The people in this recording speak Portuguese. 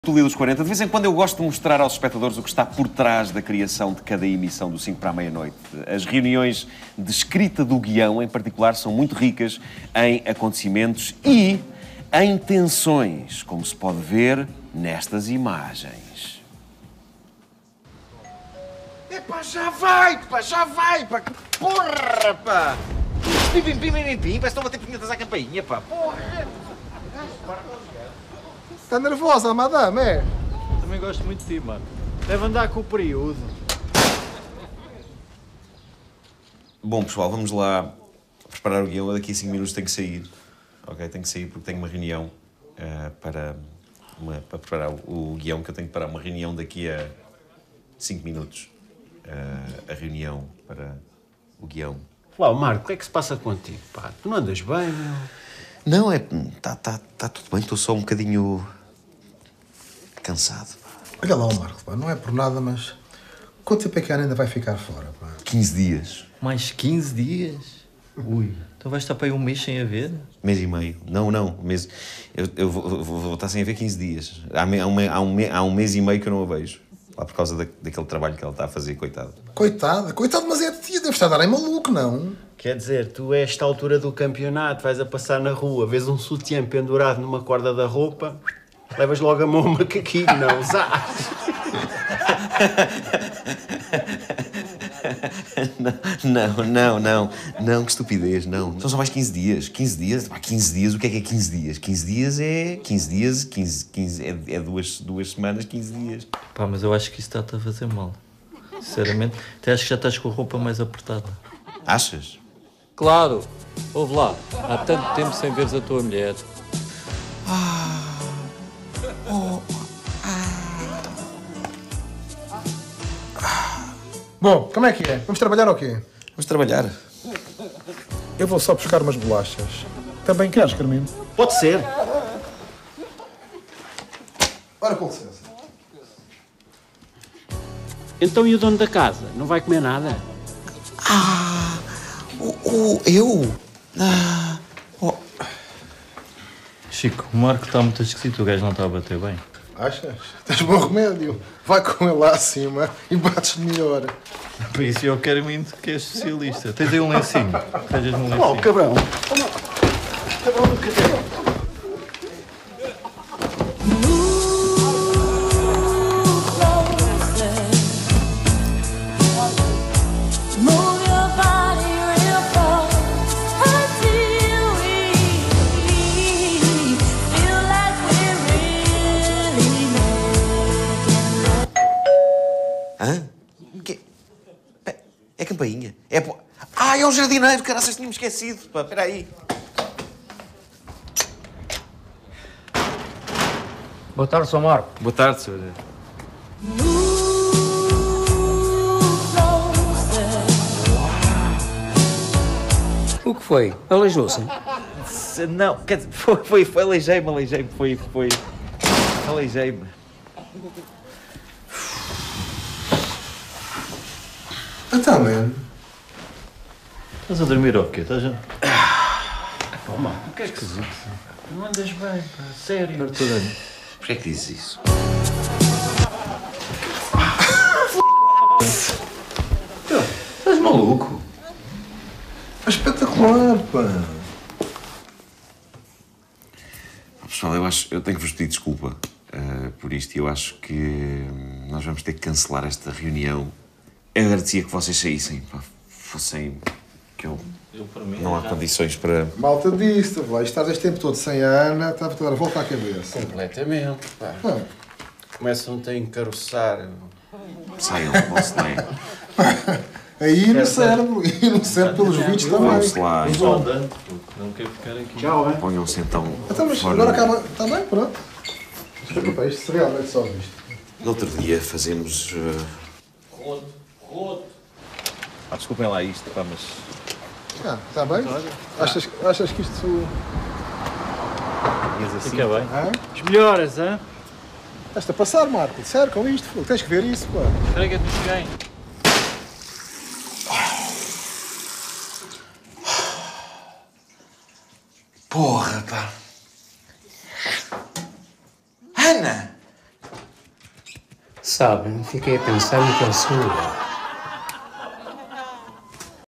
Tulio dos 40. De vez em quando eu gosto de mostrar aos espectadores o que está por trás da criação de cada emissão do 5 para a meia-noite. As reuniões de escrita do guião, em particular, são muito ricas em acontecimentos e em tensões, como se pode ver nestas imagens. Epá, já vai, pá! Porra, pá! Pim, pim, pim, pim, pim, parece que estão a bater punhetas à campainha, pá! Porra! Está nervosa, madame, é? Também gosto muito de ti, mano. Deve andar com o período. Bom, pessoal, vamos lá preparar o guião. Eu daqui a 5 minutos tenho que sair. Ok? Tenho que sair porque tenho uma reunião para preparar o guião, que eu tenho que parar uma reunião daqui a 5 minutos. A reunião para o guião. Lá, Marco, o que é que se passa contigo, pá? Tu não andas bem, meu? Não, tá tudo bem. Estou só um bocadinho cansado. Olha lá, Marco, pá, não é por nada, mas quanto tempo é que a Ana ainda vai ficar fora, pá? 15 dias. Mais 15 dias? Ui. Então vais estar para aí um mês sem a ver? Mês e meio. Não, mês. Eu vou estar sem a ver 15 dias. Há um mês e meio que eu não a vejo. Lá por causa daquele trabalho que ela está a fazer, coitada. Coitada, mas é de ti, deve estar a dar em maluco, não? Quer dizer, tu a esta altura do campeonato vais a passar na rua, vês um sutiã pendurado numa corda da roupa, levas logo a mão ao macaquinho, não? Zás! Não, que estupidez, não. São só mais 15 dias. 15 dias? Pá, 15 dias, o que é 15 dias? 15 dias é... 15 é duas semanas, 15 dias. Pá, mas eu acho que isso está-te a fazer mal. Sinceramente, até acho que já estás com a roupa mais apertada. Achas? Claro! Ouve lá, há tanto tempo sem veres a tua mulher. Bom, como é que é? Vamos trabalhar ou quê? Vamos trabalhar. Eu vou só buscar umas bolachas. Também queres, Carmino? Pode ser. Ora, com licença. Então e o dono da casa? Não vai comer nada? Eu? Chico, o Marco está muito esquisito, o gajo não está a bater bem. Achas? Tens bom remédio. Vai com ele lá acima e bates-lhe melhor. Por isso eu quero muito que és especialista. Tens aí um lencinho. Tejas um lencinho. Oh, cabrão! Cabrão do cadê? Hã? É campainha. É o jardineiro, caraças, tínhamos esquecido. Pá, espera aí. Boa tarde, Sr. Marco. Boa tarde, senhor. O que foi? Aleijou-se? Não, quer dizer, foi aleijei-me, aleijei-me. Então, man. Estás a dormir ou quê? Estás a... Pô, Marco, o que é esquisito? Não andas bem, pá. Sério. Porquê é que dizes isso? Estás maluco? Espetacular, pá. Pessoal, eu tenho que vos pedir desculpa por isto. Eu acho que nós vamos ter que cancelar esta reunião. Eu agradecia que vocês saíssem, pá, fossem... que eu para mim, não há condições para... Malta disse, vai estar este tempo todo sem a Ana, estava toda a volta à cabeça. Completamente, pá. Começam-te a encaroçar. Saiam, vão-se lá. Aí no cérebro, e no cérebro pelos vídeos também. Vão-se lá. Não quero ficar aqui. Tchau, hein? Ponham-se então... Então, mas fora. agora acaba. Está bem, pronto. Desculpa, isto realmente só visto. No outro dia fazemos... Roto. desculpem lá isto, pá, mas... Está bem? Achas que isto. Assim, Fica bem. Hã? As melhoras, hã? Estás-te a passar, Marco. Sério, com isto, pô. Tens que ver isso, pá. Espera que eu te cheguei. Porra, pá. Ana! Sabe, fiquei a pensar no que é sua.